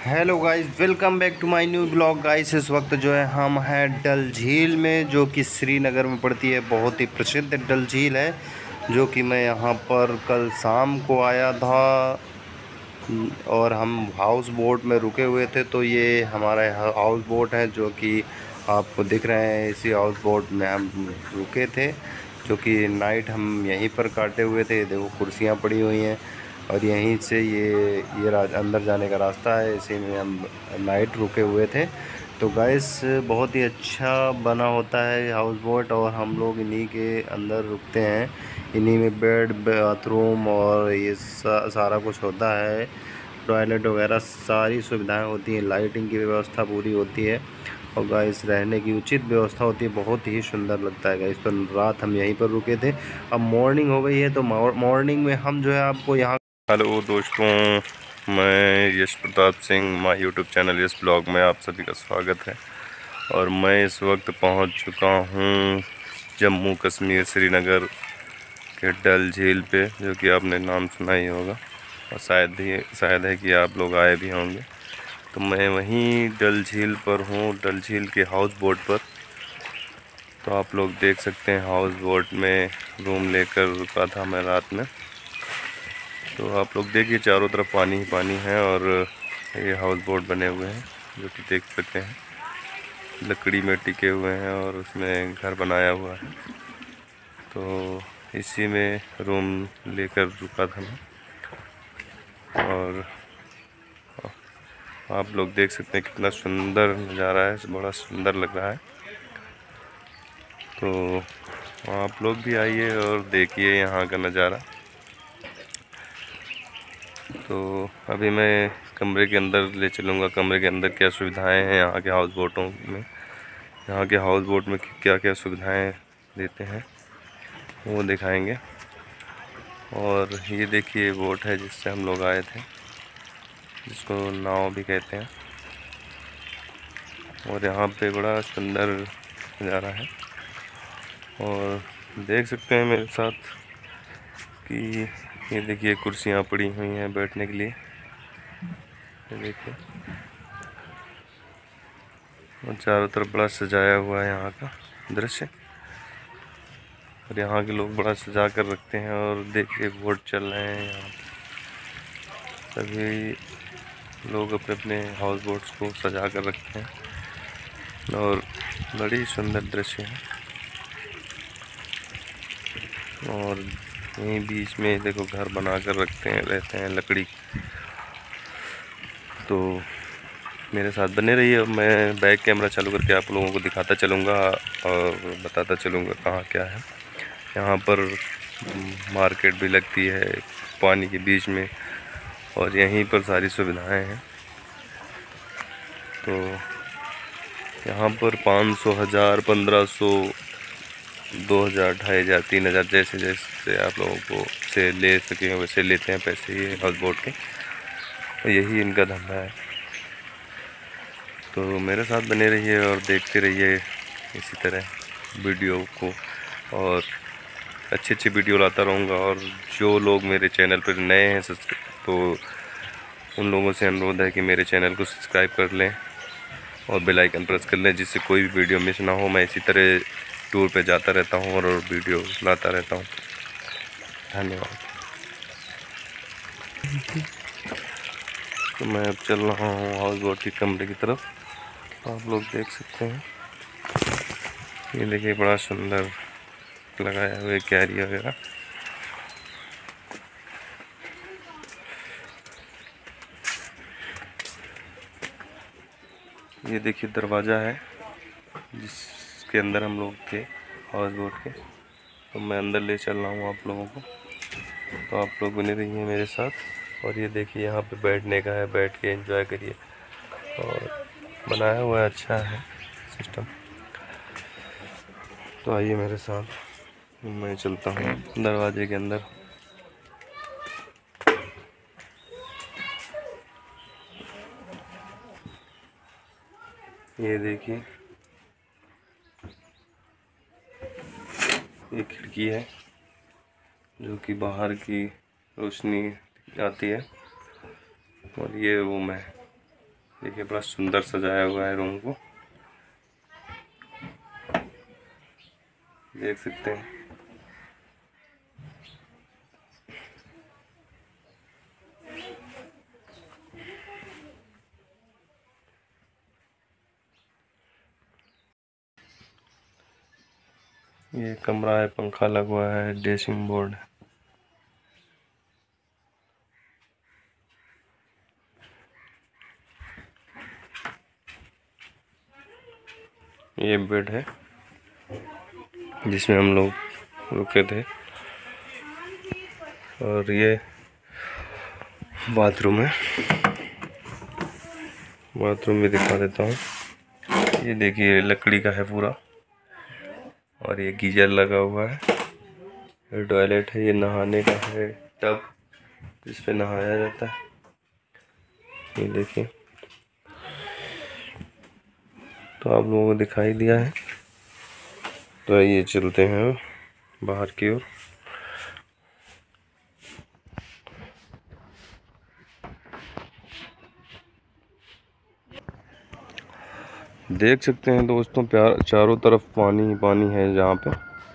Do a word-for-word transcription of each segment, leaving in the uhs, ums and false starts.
Hello guys, welcome back to my new blog. Guys इस वक्त जो है हम हैं डल झील में, जो कि श्रीनगर में पड़ती है। बहुत ही प्रसिद्ध डल झील है, जो कि मैं यहाँ पर कल शाम को आया था और हम हाउस बोट में रुके हुए थे। तो ये हमारा हाउस बोट है जो कि आपको दिख रहे हैं। इसी हाउस बोट में हम रुके थे, जो कि नाइट हम यहीं पर काटे हुए थे। देखो कुर्सियाँ पड़ी हुई हैं और यहीं से ये ये राज अंदर जाने का रास्ता है। इसी में हम नाइट रुके हुए थे। तो गाइस बहुत ही अच्छा बना होता है हाउस बोट, और हम लोग इन्हीं के अंदर रुकते हैं। इन्हीं में बेड, बाथरूम और ये सा, सारा कुछ होता है। टॉयलेट वगैरह सारी सुविधाएं होती हैं। लाइटिंग की व्यवस्था पूरी होती है और गाइस रहने की उचित व्यवस्था होती है। बहुत ही सुंदर लगता है गाइस। तो रात हम यहीं पर रुके थे। अब मॉर्निंग हो गई है, तो मॉर्निंग में हम जो है आपको यहाँ। हेलो दोस्तों, मैं Yash Pratap Singh, my YouTube channel Yash blog में आप सभी का स्वागत है। और मैं इस वक्त पहुंच चुका हूं जम्मू कश्मीर श्रीनगर के डल झील पे, जो कि आपने नाम सुना ही होगा और शायद ही शायद है कि आप लोग आए भी होंगे। तो मैं वहीं डल झील पर हूं, डल झील के हाउस बोट पर। तो आप लोग देख सकते हैं, हाउस बोट में रूम लेकर रुका था मैं रात में। तो आप लोग देखिए, चारों तरफ पानी ही पानी है और ये हाउस बोट बने हुए हैं, जो कि देख सकते हैं लकड़ी में टिके हुए हैं और उसमें घर बनाया हुआ है। तो इसी में रूम लेकर रुका था मैं। और आप लोग देख सकते हैं कितना सुंदर नज़ारा है, बड़ा सुंदर लग रहा है। तो आप लोग भी आइए और देखिए यहाँ का नज़ारा। तो अभी मैं कमरे के अंदर ले चलूँगा। कमरे के अंदर क्या सुविधाएं हैं यहाँ के हाउस बोटों में, यहाँ के हाउस बोट में क्या क्या सुविधाएं देते हैं वो दिखाएंगे। और ये देखिए बोट है जिससे हम लोग आए थे, जिसको नाव भी कहते हैं। और यहाँ पे बड़ा सुंदर नज़ारा है। और देख सकते हैं मेरे साथ कि ये देखिए कुर्सियाँ पड़ी हुई हैं बैठने के लिए। ये देखिए, और चारों तरफ बड़ा सजाया हुआ है यहाँ का दृश्य। और यहाँ के लोग बड़ा सजा कर रखते हैं। और देखिए बोट चल रहे हैं यहाँ, सभी लोग अपने अपने हाउस बोट्स को सजा कर रखते हैं और बड़ी सुंदर दृश्य है। और यहीं बीच में देखो घर बना कर रखते हैं, रहते हैं लकड़ी। तो मेरे साथ बने रहिए, मैं बैक कैमरा चालू करके आप लोगों को दिखाता चलूँगा और बताता चलूँगा कहाँ क्या है। यहाँ पर मार्केट भी लगती है पानी के बीच में, और यहीं पर सारी सुविधाएं हैं। तो यहाँ पर पाँच सौ, हज़ार, पंद्रह सौ, दो हज़ार, ढाई हज़ार, तीन हज़ार, जैसे जैसे आप लोगों को से ले सकें वैसे लेते हैं पैसे ये हाउस बोट के। तो यही इनका धंधा है। तो मेरे साथ बने रहिए और देखते रहिए इसी तरह वीडियो को, और अच्छी अच्छी वीडियो लाता रहूँगा। और जो लोग मेरे चैनल पर नए हैं तो उन लोगों से अनुरोध है कि मेरे चैनल को सब्सक्राइब कर लें और बेल आइकन प्रेस कर लें, जिससे कोई भी वीडियो मिस ना हो। मैं इसी तरह टूर पे जाता रहता हूँ और वीडियो लाता रहता हूँ। धन्यवाद। तो मैं अब चल रहा हूँ हाउस बोट के कमरे की तरफ। आप लोग देख सकते हैं, ये देखिए बड़ा सुंदर लगाया हुआ है कैरी वगैरह। ये देखिए दरवाज़ा है जिसके अंदर हम लोग थे हाउस बोट के। तो मैं अंदर ले चल रहा हूँ आप लोगों को। तो आप लोग बने रहिए मेरे साथ। और ये देखिए यहाँ पे बैठने का है, बैठ के एंजॉय करिए। और बनाया हुआ है, अच्छा है सिस्टम। तो आइए मेरे साथ, मैं चलता हूँ दरवाजे के अंदर। ये देखिए, ये खिड़की है जो कि बाहर की रोशनी आती है, और ये रूम है। देखिए बड़ा सुंदर सजाया हुआ है रूम को, देख सकते हैं। ये कमरा है, पंखा लगा हुआ है, ड्रेसिंग बोर्ड है। ये बेड है जिसमें हम लोग रुके थे, और ये बाथरूम है। बाथरूम भी दिखा देता हूँ। ये देखिए लकड़ी का है पूरा, और ये गीजर लगा हुआ है। ये टॉयलेट है, ये नहाने का है टब जिस पे नहाया जाता है। ये देखिए, तो आप लोगों को दिखाई दिया है, तो ये चलते हैं बाहर की ओर। देख सकते हैं दोस्तों, प्यार चारों तरफ पानी ही पानी है जहाँ पे,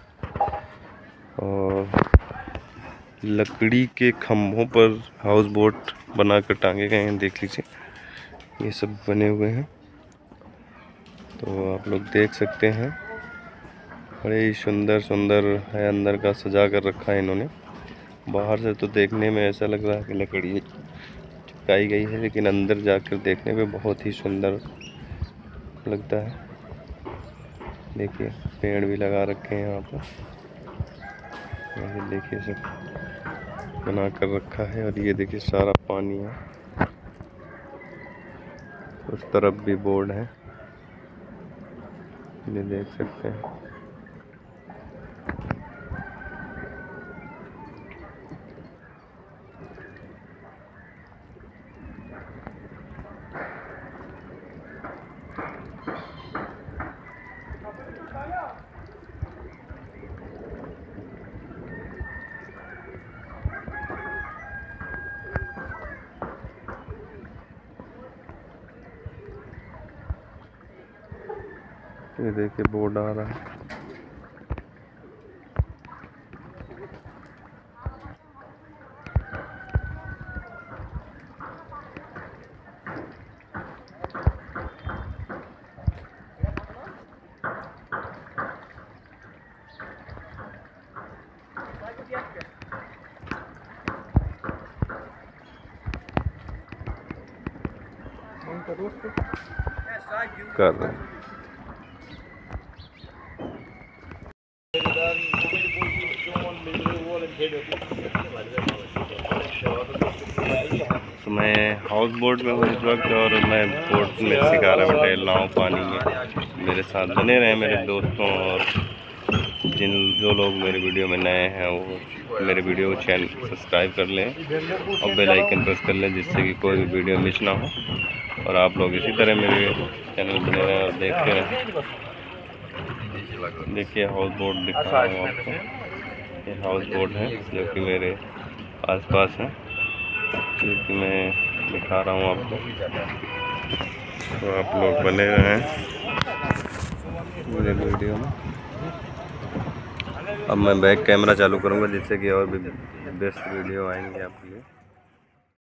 और लकड़ी के खम्भों पर हाउस बोट बनाकर टांगे गए हैं। देख लीजिए, ये सब बने हुए हैं, तो आप लोग देख सकते हैं। बड़े ही सुंदर सुंदर है, अंदर का सजा कर रखा है इन्होंने। बाहर से तो देखने में ऐसा लग रहा है कि लकड़ी चिपकाई गई है, लेकिन अंदर जाकर देखने में बहुत ही सुंदर लगता है। देखिए पेड़ भी लगा रखे हैं यहाँ पर, ये देखिए सब बना कर रखा है। और ये देखिए सारा पानी है, उस तरफ भी बोर्ड है, ये देख सकते हैं। ये देखिए बोर्ड आ रहा है। कर रहे हैं। तो मैं हाउस बोट में हूँ इस वक्त, और मैं बोट में शिकारा में टहल रहा हूँ पानी में। मेरे साथ बने रहे मेरे दोस्तों, और जिन जो लोग मेरे वीडियो में नए हैं वो मेरे वीडियो को चैनल सब्सक्राइब कर लें और बेल आइकन प्रेस कर लें, जिससे कि कोई भी वीडियो मिस ना हो। और आप लोग इसी तरह मेरे चैनल बने रहें और देखते रहें। देखिए हाउस बोट दिखा रहा हूँ आपको, ये हाउस बोट है जो कि मेरे आसपास है, जो कि मैं दिखा रहा हूँ आपको। तो आप लोग बने रहें मेरे वीडियो में। अब मैं बैक कैमरा चालू करूँगा, जिससे कि और भी बेस्ट वीडियो आएंगे आपके लिए।